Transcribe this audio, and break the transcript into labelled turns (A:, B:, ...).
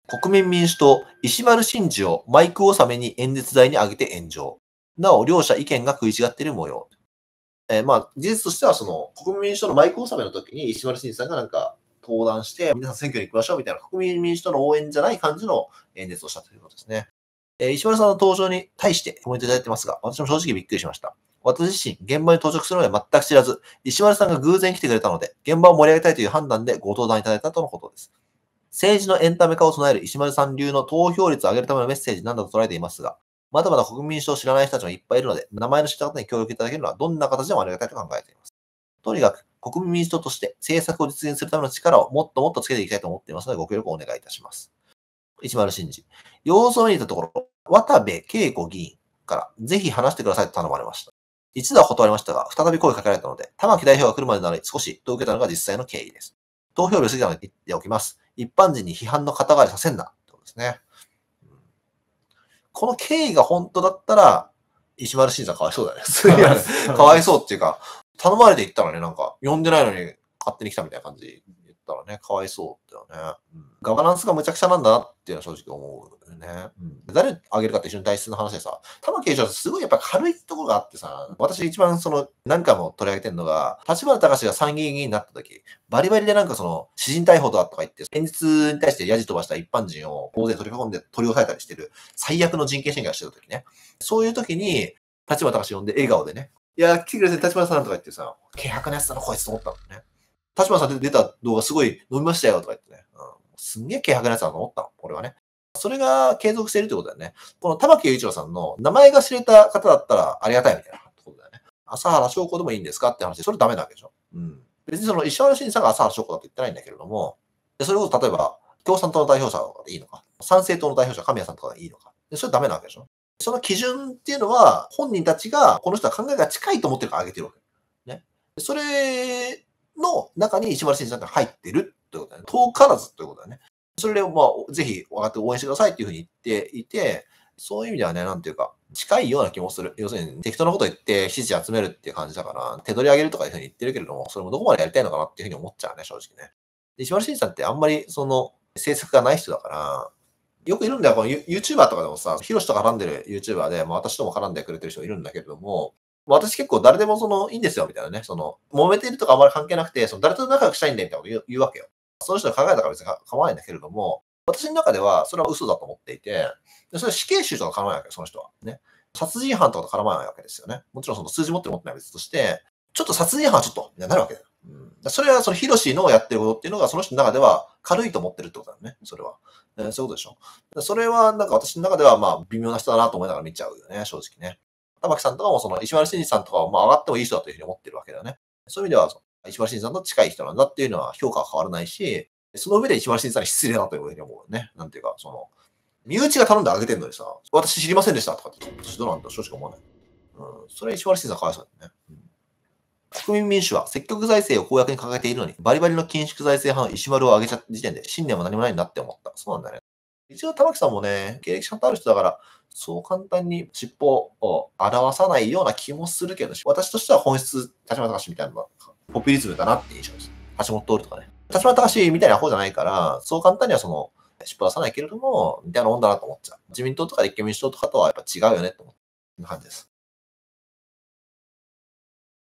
A: 国民民主党、石丸伸二をマイク納めに演説台に上げて炎上。なお、両者意見が食い違っている模様。事実としては、国民民主党のマイク納めの時に石丸伸二さんがなんか登壇して、皆さん選挙に行きましょうみたいな国民民主党の応援じゃない感じの演説をしたということですね。石丸さんの登場に対してコメントいただいてますが、私も正直びっくりしました。私自身、現場に到着するのは全く知らず、石丸さんが偶然来てくれたので、現場を盛り上げたいという判断でご登壇いただいたとのことです。政治のエンタメ化を備える石丸さん流の投票率を上げるためのメッセージなんだと捉えていますが、まだまだ国民民主党を知らない人たちもいっぱいいるので、名前の知った方に協力いただけるのはどんな形でもありがたいと考えています。とにかく、国民民主党として政策を実現するための力をもっともっとつけていきたいと思っていますので、ご協力をお願いいたします。石丸伸二。様子を見たところ、渡部恵子議員からぜひ話してくださいと頼まれました。一度は断りましたが、再び声かけられたので、玉木代表が来るまでなら少しと受けたのが実際の経緯です。投票日を過ぎたので言っておきます。一般人に批判の肩代わりさせんな。ってことですね。この経緯が本当だったら、石丸伸二さんかわいそうだね。かわいそうっていうか、頼まれて行ったらね、なんか、呼んでないのに勝手に来たみたいな感じで言ったらね、かわいそうだよね。ガバナンスがむちゃくちゃなんだなっていうのは正直思うよね。誰あげるかって一緒に体質の話でさ、玉木雄一はすごいやっぱ軽いところがあってさ、私一番何回も取り上げてるのが、立花隆が参議院議員になった時、バリバリで私人逮捕だとか言って、演説に対してヤジ飛ばした一般人を大勢取り囲んで取り押さえたりしてる、最悪の人権侵害をしてた時ね。そういう時に、立花隆呼んで笑顔でね、いや、来てくれて立花さんとか言ってさ、軽薄なやつだなこいつと思ったのね。立花さんで出た動画すごい伸びましたよとか言ってね。すんげえ軽薄なやつだと思ったの、俺はね。それが継続しているってことだよね。この玉木雄一郎さんの名前が知れた方だったらありがたいみたいなことだよね。朝原翔子でもいいんですかって話で、それダメなわけでしょ。別に石原慎二さんが朝原翔子だって言ってないんだけれども、それこそ例えば、共産党の代表者でいいのか、参政党の代表者、神谷さんとかでいいのか。それダメなわけでしょ。その基準っていうのは、本人たちが、この人は考えが近いと思ってるから上げてるわけ。ね。それの中に石原慎二さんが入ってるということだね。遠からずということだね。それで、ぜひ、分かって応援してくださいっていうふうに言っていて、そういう意味ではね、なんていうか、近いような気もする。要するに、適当なこと言って支持集めるっていう感じだから、手取り上げるとかいうふうに言ってるけれども、それもどこまでやりたいのかなっていうふうに思っちゃうね、正直ね。石丸慎二さんってあんまり、政策がない人だから、よくいるんだよ、このYouTuber とかでもさ、ヒロシと絡んでる YouTuber で、私とも絡んでくれてる人いるんだけれども、私結構誰でもいいんですよ、みたいなね。揉めてるとかあんまり関係なくて、誰と仲良くしたいんだみたいなこと言うわけよ。その人の考えたから別に構わないんだけれども、私の中ではそれは嘘だと思っていて、それは死刑囚とか絡まないわけよ、その人は。ね。殺人犯とかと絡まないわけですよね。もちろん数字持ってる持ってないは別として、ちょっと殺人犯はちょっと、みたいになるわけだよ。それはヒロシのやってることっていうのが、その人の中では軽いと思ってるってことだよね、それは。そういうことでしょ。それはなんか私の中では微妙な人だなと思いながら見ちゃうよね、正直ね。玉木さんとかも石丸慎二さんとかは上がってもいい人だというふうに思ってるわけだよね。そういう意味では、石丸慎二さんと近い人なんだっていうのは評価は変わらないし、その上で石丸慎二さんに失礼だなというふうに思うよね。なんていうか、身内が頼んであげてるのにさ、私知りませんでしたとかって、私どうなんだ正直思わない。それは石丸慎二さんかわいそうだよね。国民民主は積極財政を公約に掲げているのに、バリバリの緊縮財政派の石丸を上げちゃった時点で、信念も何もないんだって思った。そうなんだね。一応玉木さんもね、経歴ちゃんとある人だから、そう簡単に尻尾を表さないような気もするけど、私としては本質、立花隆みたいなのがポピュリズムだなっていう印象です。橋本徹とかね。立花隆みたいな方じゃないから、そう簡単には尻尾を出さないけれども、みたいなもんだなと思っちゃう。自民党とか立憲民主党とかとはやっぱ違うよねって思う感じです。